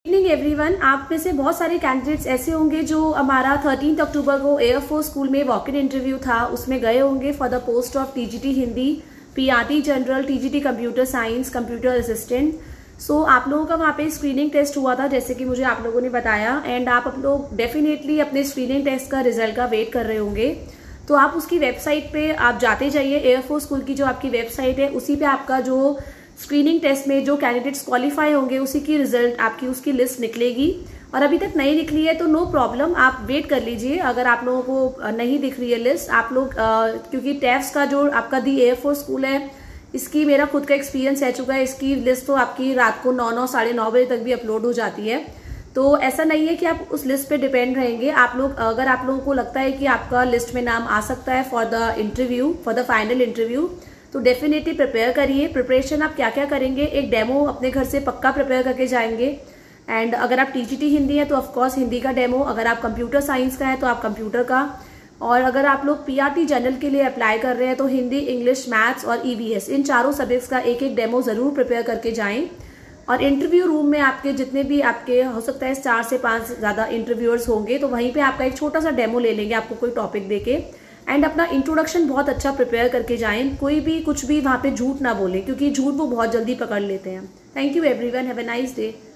Evening everyone. आप में से बहुत सारे कैंडिडेट्स ऐसे होंगे जो हमारा 13 अक्टूबर को एयरफोर्स स्कूल में वॉक इन इंटरव्यू था, उसमें गए होंगे for the post of TGT Hindi, PRT general, TGT computer science, computer assistant. So आप लोगों का वहाँ पे स्क्रीनिंग टेस्ट हुआ था जैसे कि मुझे आप लोगों ने बताया, एंड आप लोग डेफिनेटली अपने स्क्रीनिंग टेस्ट का रिजल्ट का वेट कर रहे होंगे। तो आप उसकी वेबसाइट पे आप जाते जाइए, एयरफोर्स स्कूल की जो आपकी वेबसाइट है उसी पे आपका जो स्क्रीनिंग टेस्ट में जो कैंडिडेट्स क्वालिफाई होंगे उसी की रिजल्ट आपकी उसकी लिस्ट निकलेगी। और अभी तक नहीं निकली है तो नो प्रॉब्लम, आप वेट कर लीजिए। अगर आप लोगों को नहीं दिख रही है लिस्ट, आप लोग क्योंकि टैफ्स का जो आपका दी एयरफोर्स स्कूल है इसकी मेरा खुद का एक्सपीरियंस रह चुका है, इसकी लिस्ट तो आपकी रात को 9 साढ़े 9 बजे तक भी अपलोड हो जाती है। तो ऐसा नहीं है कि आप उस लिस्ट पे डिपेंड रहेंगे। आप लोग अगर आप लोगों को लगता है कि आपका लिस्ट में नाम आ सकता है for the interview, for the final interview, तो डेफिनेटली प्रिपेयर करिए। प्रिपरेशन आप क्या क्या करेंगे, एक डेमो अपने घर से पक्का प्रिपेयर करके जाएंगे। एंड अगर आप टीजीटी हिंदी है तो ऑफकोर्स हिंदी का डेमो, अगर आप कंप्यूटर साइंस का है तो आप कंप्यूटर का, और अगर आप लोग पीआरटी जनरल के लिए अप्लाई कर रहे हैं तो हिंदी, इंग्लिश, मैथ्स और ईवीएस, इन चारों सब्जेक्ट्स का एक एक डेमो जरूर प्रिपेयर करके जाएं। और इंटरव्यू रूम में आपके जितने भी आपके हो सकता है 4 से 5 ज्यादा इंटरव्यूअर्स होंगे, तो वहीं पे आपका एक छोटा सा डेमो ले लेंगे आपको कोई टॉपिक देके। एंड अपना इंट्रोडक्शन बहुत अच्छा प्रिपेयर करके जाएं, कोई भी कुछ भी वहां पे झूठ ना बोले क्योंकि झूठ वो बहुत जल्दी पकड़ लेते हैं। Thank you everyone, have a nice day.